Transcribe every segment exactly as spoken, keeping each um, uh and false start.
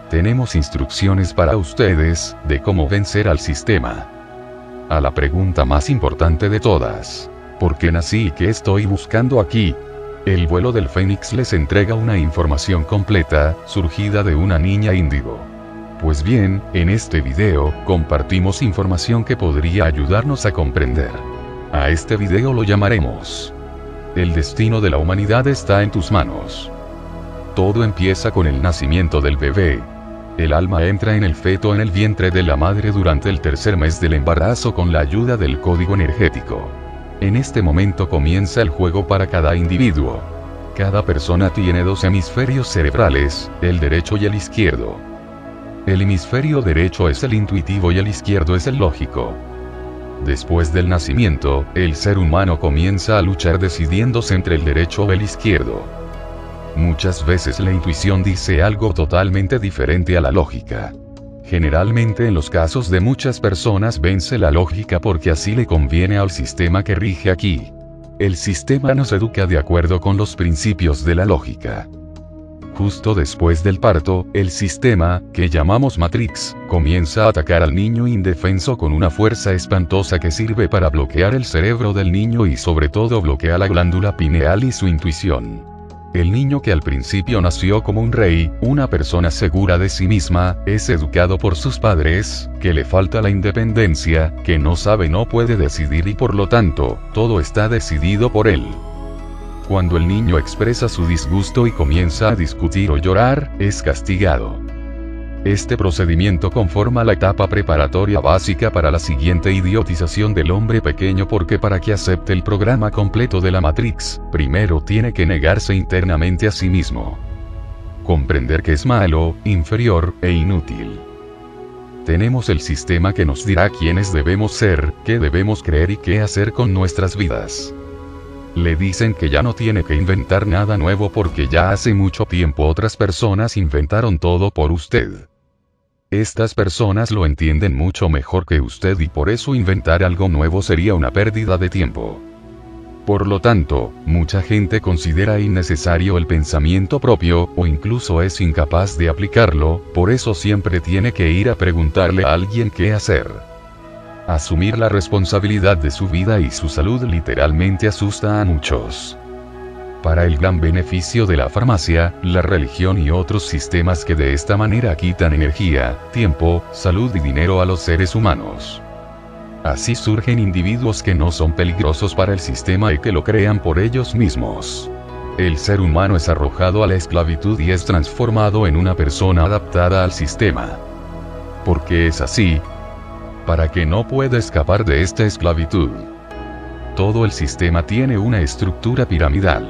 Tenemos instrucciones para ustedes, de cómo vencer al sistema. A la pregunta más importante de todas. ¿Por qué nací y qué estoy buscando aquí? El vuelo del Fénix les entrega una información completa, surgida de una niña índigo. Pues bien, en este video, compartimos información que podría ayudarnos a comprender. A este video lo llamaremos: el destino de la humanidad está en tus manos. Todo empieza con el nacimiento del bebé. El alma entra en el feto en el vientre de la madre durante el tercer mes del embarazo con la ayuda del código energético. En este momento comienza el juego para cada individuo. Cada persona tiene dos hemisferios cerebrales, el derecho y el izquierdo. El hemisferio derecho es el intuitivo y el izquierdo es el lógico. Después del nacimiento, el ser humano comienza a luchar decidiéndose entre el derecho o el izquierdo. Muchas veces la intuición dice algo totalmente diferente a la lógica. Generalmente en los casos de muchas personas vence la lógica porque así le conviene al sistema que rige aquí. El sistema nos educa de acuerdo con los principios de la lógica. Justo después del parto, el sistema, que llamamos Matrix, comienza a atacar al niño indefenso con una fuerza espantosa que sirve para bloquear el cerebro del niño y sobre todo bloquea la glándula pineal y su intuición. El niño que al principio nació como un rey, una persona segura de sí misma, es educado por sus padres, que le falta la independencia, que no sabe no puede decidir y por lo tanto, todo está decidido por él. Cuando el niño expresa su disgusto y comienza a discutir o llorar, es castigado. Este procedimiento conforma la etapa preparatoria básica para la siguiente idiotización del hombre pequeño porque para que acepte el programa completo de la Matrix, primero tiene que negarse internamente a sí mismo. Comprender que es malo, inferior, e inútil. Tenemos el sistema que nos dirá quiénes debemos ser, qué debemos creer y qué hacer con nuestras vidas. Le dicen que ya no tiene que inventar nada nuevo porque ya hace mucho tiempo otras personas inventaron todo por usted. Estas personas lo entienden mucho mejor que usted y por eso inventar algo nuevo sería una pérdida de tiempo. Por lo tanto, mucha gente considera innecesario el pensamiento propio, o incluso es incapaz de aplicarlo, por eso siempre tiene que ir a preguntarle a alguien qué hacer. Asumir la responsabilidad de su vida y su salud literalmente asusta a muchos. Para el gran beneficio de la farmacia, la religión y otros sistemas que de esta manera quitan energía, tiempo, salud y dinero a los seres humanos. Así surgen individuos que no son peligrosos para el sistema y que lo crean por ellos mismos. El ser humano es arrojado a la esclavitud y es transformado en una persona adaptada al sistema. ¿Por qué es así? Para que no pueda escapar de esta esclavitud. Todo el sistema tiene una estructura piramidal.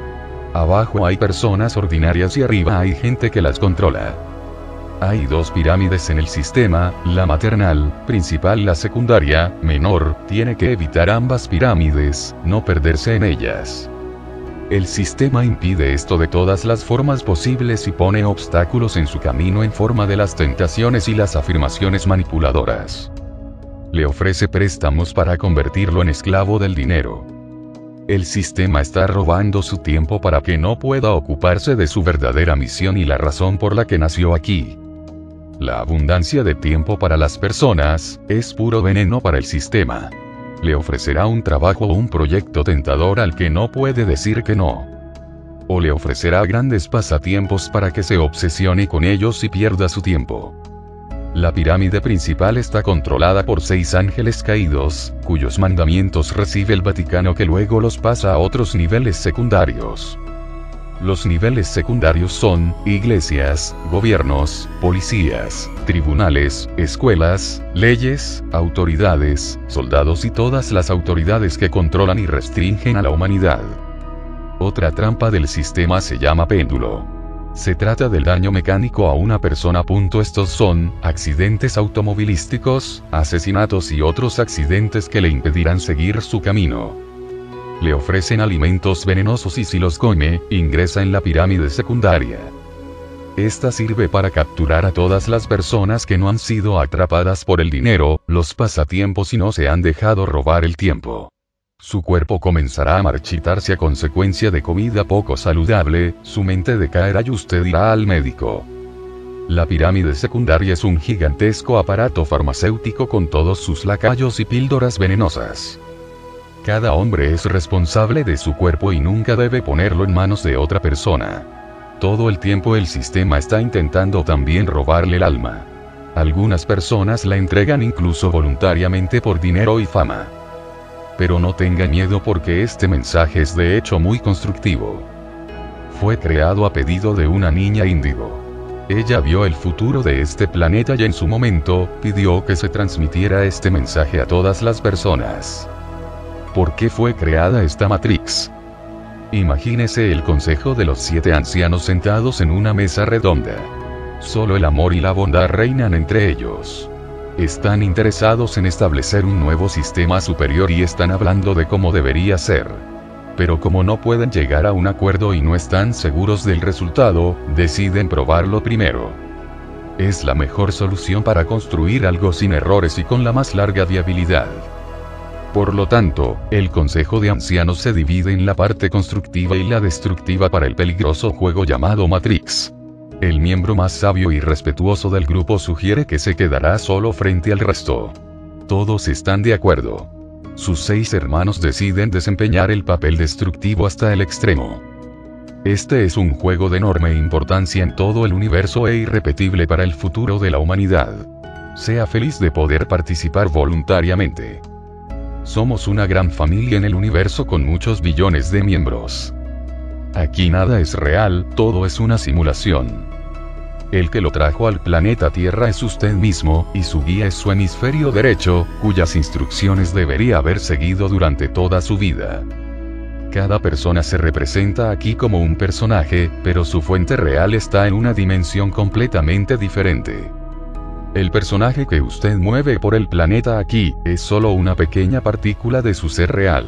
Abajo hay personas ordinarias y arriba hay gente que las controla. Hay dos pirámides en el sistema, la maternal, principal, la secundaria, menor, tiene que evitar ambas pirámides, no perderse en ellas. El sistema impide esto de todas las formas posibles y pone obstáculos en su camino en forma de las tentaciones y las afirmaciones manipuladoras. Le ofrece préstamos para convertirlo en esclavo del dinero. El sistema está robando su tiempo para que no pueda ocuparse de su verdadera misión y la razón por la que nació aquí. La abundancia de tiempo para las personas es puro veneno para el sistema. Le ofrecerá un trabajo o un proyecto tentador al que no puede decir que no. O le ofrecerá grandes pasatiempos para que se obsesione con ellos y pierda su tiempo. La pirámide principal está controlada por seis ángeles caídos, cuyos mandamientos recibe el Vaticano que luego los pasa a otros niveles secundarios. Los niveles secundarios son, iglesias, gobiernos, policías, tribunales, escuelas, leyes, autoridades, soldados y todas las autoridades que controlan y restringen a la humanidad. Otra trampa del sistema se llama péndulo. Se trata del daño mecánico a una persona. Estos son, accidentes automovilísticos, asesinatos y otros accidentes que le impedirán seguir su camino. Le ofrecen alimentos venenosos y si los come, ingresa en la pirámide secundaria. Esta sirve para capturar a todas las personas que no han sido atrapadas por el dinero, los pasatiempos y no se han dejado robar el tiempo. Su cuerpo comenzará a marchitarse a consecuencia de comida poco saludable, su mente decaerá y usted irá al médico. La pirámide secundaria es un gigantesco aparato farmacéutico con todos sus lacayos y píldoras venenosas. Cada hombre es responsable de su cuerpo y nunca debe ponerlo en manos de otra persona. Todo el tiempo el sistema está intentando también robarle el alma. Algunas personas la entregan incluso voluntariamente por dinero y fama. Pero no tenga miedo porque este mensaje es de hecho muy constructivo. Fue creado a pedido de una niña índigo. Ella vio el futuro de este planeta y en su momento, pidió que se transmitiera este mensaje a todas las personas. ¿Por qué fue creada esta Matrix? Imagínese el consejo de los siete ancianos sentados en una mesa redonda. Solo el amor y la bondad reinan entre ellos. Están interesados en establecer un nuevo sistema superior y están hablando de cómo debería ser. Pero como no pueden llegar a un acuerdo y no están seguros del resultado, deciden probarlo primero. Es la mejor solución para construir algo sin errores y con la más larga viabilidad. Por lo tanto, el Consejo de Ancianos se divide en la parte constructiva y la destructiva para el peligroso juego llamado Matrix. El miembro más sabio y respetuoso del grupo sugiere que se quedará solo frente al resto. Todos están de acuerdo. Sus seis hermanos deciden desempeñar el papel destructivo hasta el extremo. Este es un juego de enorme importancia en todo el universo e irrepetible para el futuro de la humanidad. Sea feliz de poder participar voluntariamente. Somos una gran familia en el universo con muchos billones de miembros. Aquí nada es real, todo es una simulación. El que lo trajo al planeta Tierra es usted mismo, y su guía es su hemisferio derecho, cuyas instrucciones debería haber seguido durante toda su vida. Cada persona se representa aquí como un personaje, pero su fuente real está en una dimensión completamente diferente. El personaje que usted mueve por el planeta aquí, es solo una pequeña partícula de su ser real.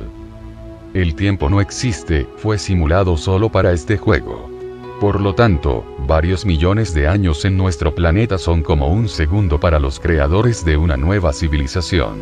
El tiempo no existe, fue simulado solo para este juego. Por lo tanto, varios millones de años en nuestro planeta son como un segundo para los creadores de una nueva civilización.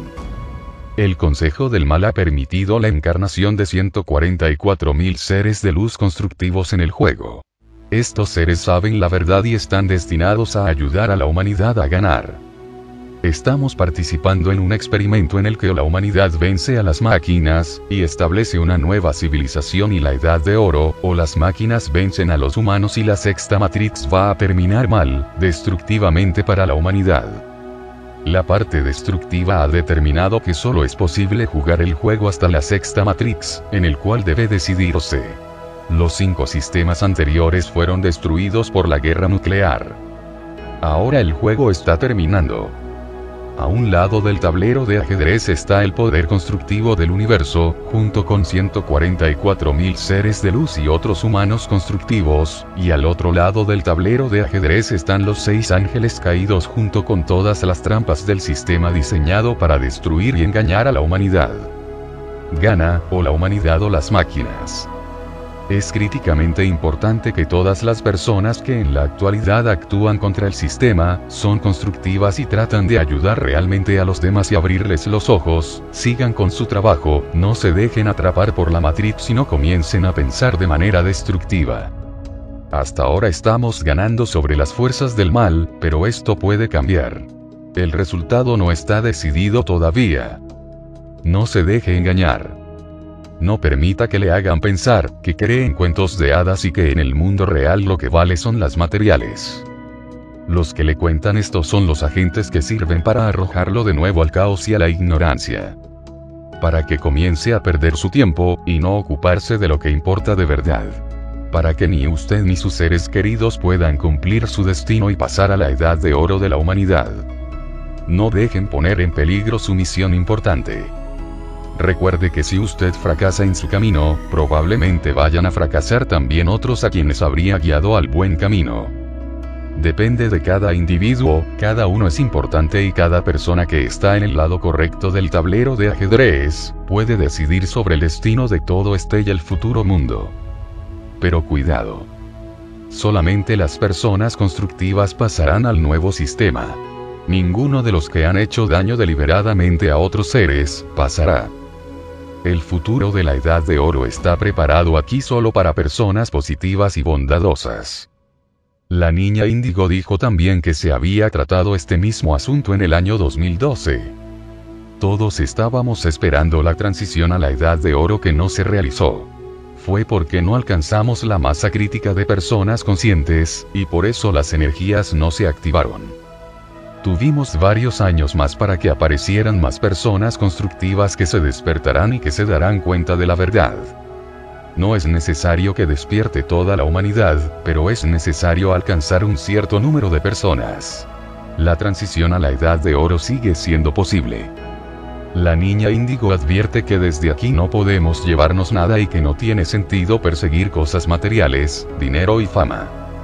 El Consejo del Mal ha permitido la encarnación de ciento cuarenta y cuatro mil seres de luz constructivos en el juego. Estos seres saben la verdad y están destinados a ayudar a la humanidad a ganar. Estamos participando en un experimento en el que la humanidad vence a las máquinas, y establece una nueva civilización y la Edad de Oro, o las máquinas vencen a los humanos y la sexta Matrix va a terminar mal, destructivamente para la humanidad. La parte destructiva ha determinado que solo es posible jugar el juego hasta la sexta Matrix, en el cual debe decidirse. Los cinco sistemas anteriores fueron destruidos por la guerra nuclear. Ahora el juego está terminando. A un lado del tablero de ajedrez está el poder constructivo del universo, junto con ciento cuarenta y cuatro mil seres de luz y otros humanos constructivos, y al otro lado del tablero de ajedrez están los seis ángeles caídos junto con todas las trampas del sistema diseñado para destruir y engañar a la humanidad. Gana, o la humanidad o las máquinas. Es críticamente importante que todas las personas que en la actualidad actúan contra el sistema, son constructivas y tratan de ayudar realmente a los demás y abrirles los ojos, sigan con su trabajo, no se dejen atrapar por la Matrix y no comiencen a pensar de manera destructiva. Hasta ahora estamos ganando sobre las fuerzas del mal, pero esto puede cambiar. El resultado no está decidido todavía. No se deje engañar. No permita que le hagan pensar, que cree en cuentos de hadas y que en el mundo real lo que vale son las materiales. Los que le cuentan esto son los agentes que sirven para arrojarlo de nuevo al caos y a la ignorancia. Para que comience a perder su tiempo, y no ocuparse de lo que importa de verdad. Para que ni usted ni sus seres queridos puedan cumplir su destino y pasar a la edad de oro de la humanidad. No dejen poner en peligro su misión importante. Recuerde que si usted fracasa en su camino, probablemente vayan a fracasar también otros a quienes habría guiado al buen camino. Depende de cada individuo, cada uno es importante y cada persona que está en el lado correcto del tablero de ajedrez, puede decidir sobre el destino de todo este y el futuro mundo. Pero cuidado. Solamente las personas constructivas pasarán al nuevo sistema. Ninguno de los que han hecho daño deliberadamente a otros seres, pasará. El futuro de la Edad de Oro está preparado aquí solo para personas positivas y bondadosas. La niña índigo dijo también que se había tratado este mismo asunto en el año dos mil doce. Todos estábamos esperando la transición a la edad de oro que no se realizó. Fue porque no alcanzamos la masa crítica de personas conscientes, y por eso las energías no se activaron. Tuvimos varios años más para que aparecieran más personas constructivas que se despertarán y que se darán cuenta de la verdad. No es necesario que despierte toda la humanidad, pero es necesario alcanzar un cierto número de personas. La transición a la edad de oro sigue siendo posible. La niña índigo advierte que desde aquí no podemos llevarnos nada y que no tiene sentido perseguir cosas materiales, dinero y fama.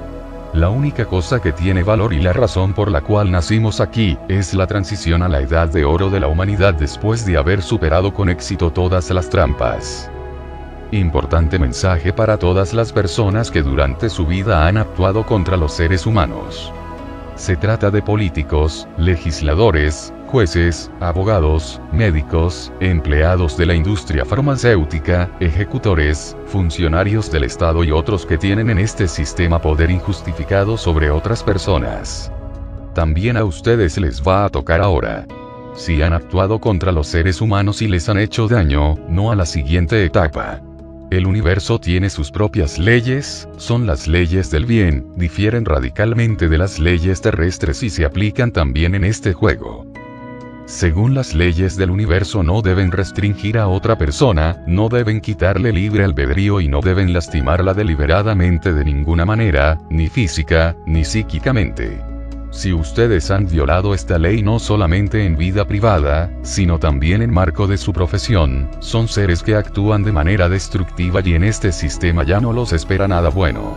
La única cosa que tiene valor y la razón por la cual nacimos aquí, es la transición a la edad de oro de la humanidad después de haber superado con éxito todas las trampas. Importante mensaje para todas las personas que durante su vida han actuado contra los seres humanos. Se trata de políticos, legisladores, jueces, abogados, médicos, empleados de la industria farmacéutica, ejecutores, funcionarios del Estado y otros que tienen en este sistema poder injustificado sobre otras personas. También a ustedes les va a tocar ahora. Si han actuado contra los seres humanos y les han hecho daño, no a la siguiente etapa. El universo tiene sus propias leyes, son las leyes del bien, difieren radicalmente de las leyes terrestres y se aplican también en este juego. Según las leyes del universo no deben restringir a otra persona, no deben quitarle libre albedrío y no deben lastimarla deliberadamente de ninguna manera, ni física, ni psíquicamente. Si ustedes han violado esta ley no solamente en vida privada, sino también en marco de su profesión, son seres que actúan de manera destructiva y en este sistema ya no los espera nada bueno.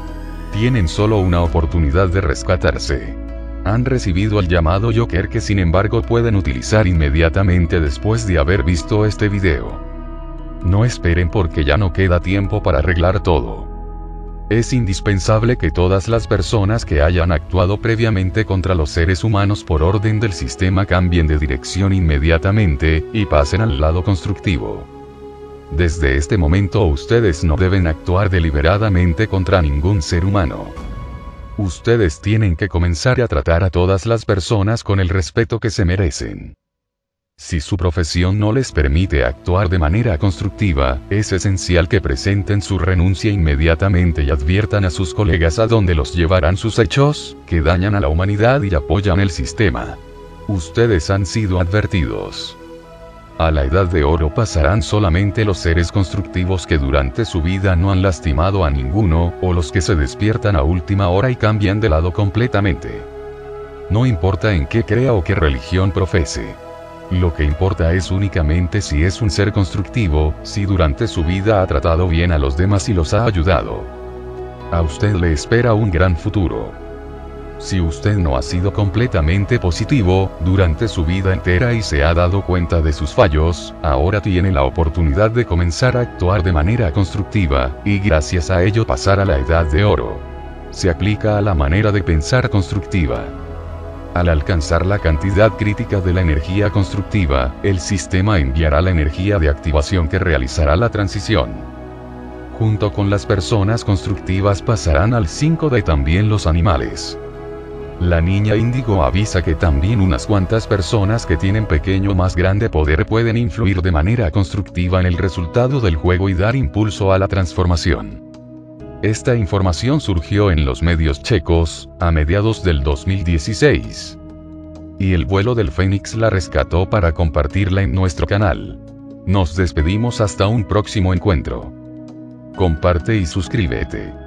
Tienen solo una oportunidad de rescatarse. Han recibido el llamado Joker que sin embargo pueden utilizar inmediatamente después de haber visto este video. No esperen porque ya no queda tiempo para arreglar todo. Es indispensable que todas las personas que hayan actuado previamente contra los seres humanos por orden del sistema cambien de dirección inmediatamente, y pasen al lado constructivo. Desde este momento ustedes no deben actuar deliberadamente contra ningún ser humano. Ustedes tienen que comenzar a tratar a todas las personas con el respeto que se merecen. Si su profesión no les permite actuar de manera constructiva, es esencial que presenten su renuncia inmediatamente y adviertan a sus colegas a dónde los llevarán sus hechos, que dañan a la humanidad y apoyan el sistema. Ustedes han sido advertidos. A la edad de oro pasarán solamente los seres constructivos que durante su vida no han lastimado a ninguno, o los que se despiertan a última hora y cambian de lado completamente. No importa en qué crea o qué religión profese. Lo que importa es únicamente si es un ser constructivo, si durante su vida ha tratado bien a los demás y los ha ayudado. A usted le espera un gran futuro. Si usted no ha sido completamente positivo, durante su vida entera y se ha dado cuenta de sus fallos, ahora tiene la oportunidad de comenzar a actuar de manera constructiva, y gracias a ello pasar a la edad de oro. Se aplica a la manera de pensar constructiva. Al alcanzar la cantidad crítica de la energía constructiva, el sistema enviará la energía de activación que realizará la transición. Junto con las personas constructivas pasarán al cinco D también los animales. La niña índigo avisa que también unas cuantas personas que tienen pequeño o más grande poder pueden influir de manera constructiva en el resultado del juego y dar impulso a la transformación. Esta información surgió en los medios checos, a mediados del dos mil dieciséis. Y el vuelo del Fénix la rescató para compartirla en nuestro canal. Nos despedimos hasta un próximo encuentro. Comparte y suscríbete.